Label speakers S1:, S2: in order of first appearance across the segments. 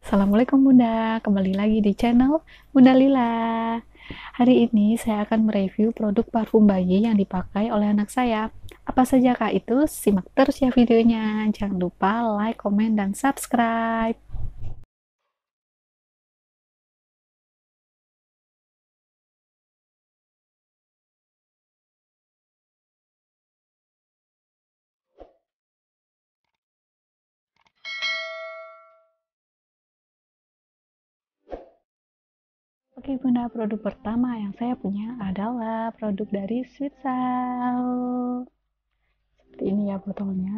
S1: Assalamualaikum Bunda, kembali lagi di channel Bunda Lila. Hari ini saya akan mereview produk parfum bayi yang dipakai oleh anak saya. Apa saja kak itu? Simak terus ya videonya. Jangan lupa like, komen, dan subscribe. Oke Bunda, produk pertama yang saya punya adalah produk dari Sweet Sal. Seperti ini ya botolnya.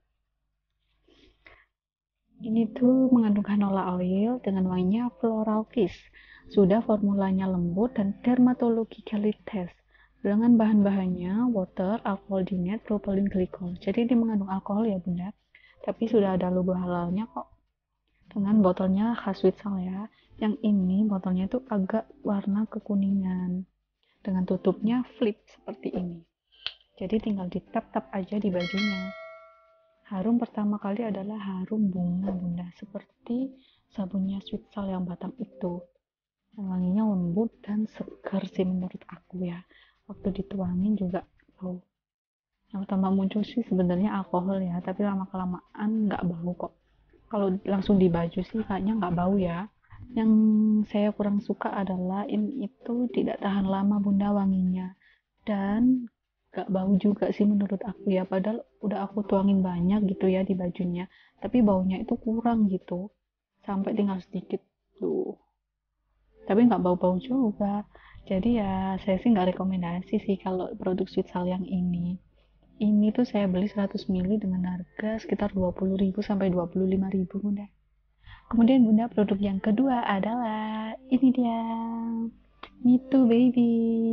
S1: Ini tuh mengandung canola oil dengan wanginya floral kiss. Sudah formulanya lembut dan dermatologically test. Dengan bahan-bahannya water, alcohol dinette, propylene glycol. Jadi ini mengandung alkohol ya bunda. Tapi sudah ada logo halalnya kok. Dengan botolnya khas Witsal ya. Yang ini botolnya itu agak warna kekuningan. Dengan tutupnya flip seperti ini. Jadi tinggal di tap-tap aja di bajunya. Harum pertama kali adalah harum bunga bunda, seperti sabunnya Sweet Sal yang Batam itu. Yang wanginya lembut dan segar sih menurut aku ya. Waktu dituangin juga bau. Yang pertama muncul sih sebenarnya alkohol ya, tapi lama kelamaan nggak bau kok. Kalau langsung di baju sih kayaknya nggak bau ya. Yang saya kurang suka adalah ini itu tidak tahan lama bunda wanginya. Dan gak bau juga sih menurut aku ya, padahal udah aku tuangin banyak gitu ya di bajunya, tapi baunya itu kurang gitu, sampai tinggal sedikit tuh, tapi nggak bau-bau juga. Jadi ya saya sih nggak rekomendasi sih kalau produk Sweet Sal yang ini tuh saya beli 100 ml dengan harga sekitar 20.000 sampai 25.000 bunda. Kemudian bunda, produk yang kedua adalah ini dia, Me Too Baby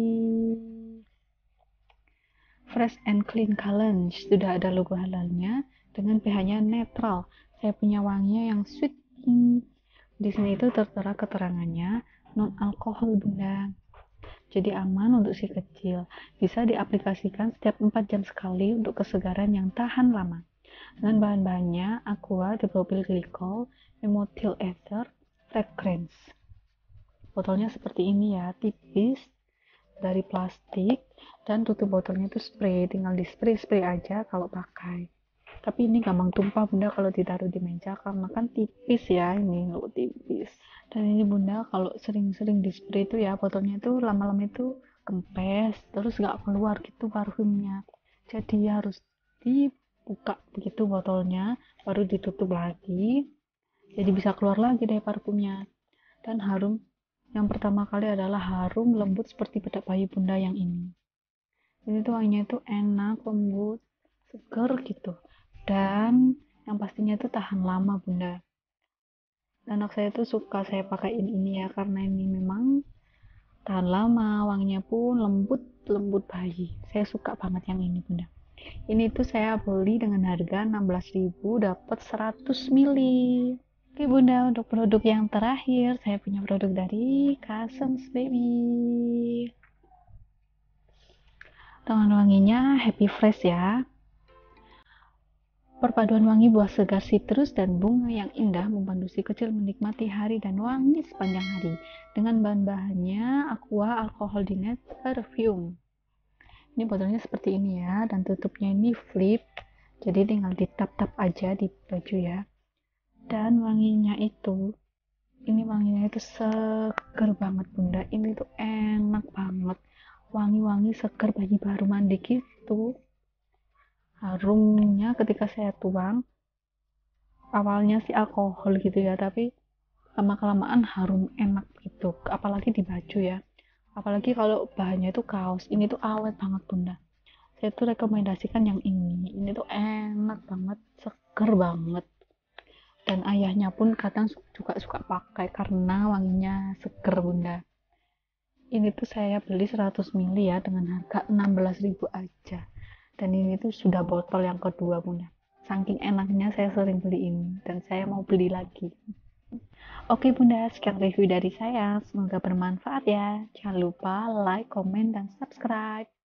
S1: Fresh and Clean Cologne. Sudah ada logo halalnya dengan pH-nya netral. Saya punya wanginya yang sweet pink. Di sini itu tertera keterangannya non alkohol bunda. Jadi aman untuk si kecil. Bisa diaplikasikan setiap 4 jam sekali untuk kesegaran yang tahan lama. Dengan bahan-bahannya aqua, dipropil glycol, methyl ether, fragrance. Botolnya seperti ini ya, tipis, dari plastik, dan tutup botolnya itu spray, tinggal di spray aja kalau pakai. Tapi ini gampang tumpah bunda kalau ditaruh di meja karena kan tipis ya, ini loh tipis. Dan ini bunda kalau sering-sering di spray itu ya, botolnya itu lama-lama itu kempes, terus nggak keluar gitu parfumnya. Jadi harus dibuka begitu botolnya, baru ditutup lagi, jadi bisa keluar lagi deh parfumnya. Dan harum yang pertama kali adalah harum lembut seperti bedak bayi bunda yang ini. Ini tuh wanginya itu enak, lembut, seger gitu. Dan yang pastinya itu tahan lama bunda. Dan anak saya tuh suka saya pakaiin ini ya, karena ini memang tahan lama, wanginya pun lembut, lembut bayi. Saya suka banget yang ini bunda. Ini tuh saya beli dengan harga 16.000, dapat 100 ml. Oke bunda, untuk produk yang terakhir saya punya produk dari Cousins Baby dengan wanginya Happy Fresh ya. Perpaduan wangi buah segar sitrus dan bunga yang indah membantu si kecil menikmati hari dan wangi sepanjang hari. Dengan bahan-bahannya aqua, alkohol dinette, perfume. Ini botolnya seperti ini ya, dan tutupnya ini flip, jadi tinggal ditap-tap aja di baju ya. Dan wanginya itu, ini wanginya itu seger banget bunda, ini tuh enak banget, wangi-wangi seger bayi baru mandi gitu. Harumnya ketika saya tuang, awalnya sih alkohol gitu ya, tapi lama kelamaan harum enak gitu, apalagi di baju ya, apalagi kalau bahannya itu kaos. Ini tuh awet banget bunda, saya tuh rekomendasikan yang ini tuh enak banget, seger banget. Dan ayahnya pun kadang juga suka pakai karena wanginya seger bunda. Ini tuh saya beli 100 ml ya dengan harga 16.000 aja. Dan ini tuh sudah botol yang kedua bunda. Saking enaknya saya sering beli ini dan saya mau beli lagi. Oke bunda, sekian review dari saya. Semoga bermanfaat ya. Jangan lupa like, komen, dan subscribe.